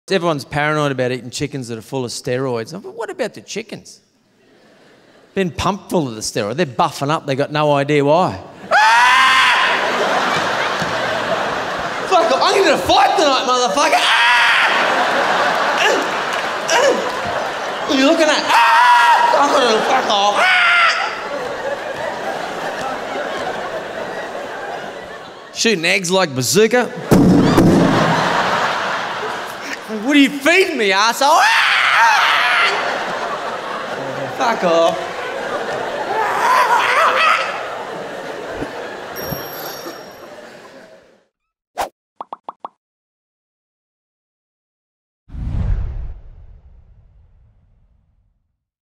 Everyone's paranoid about eating chickens that are full of steroids. But what about the chickens? Been pumped full of the steroid. They're buffing up. They got no idea why. Fuck, I'm going to fight tonight, motherfucker. What are you looking at? I'm going to fuck off. Shooting eggs like bazooka. What are you feeding me, arsehole? Fuck off.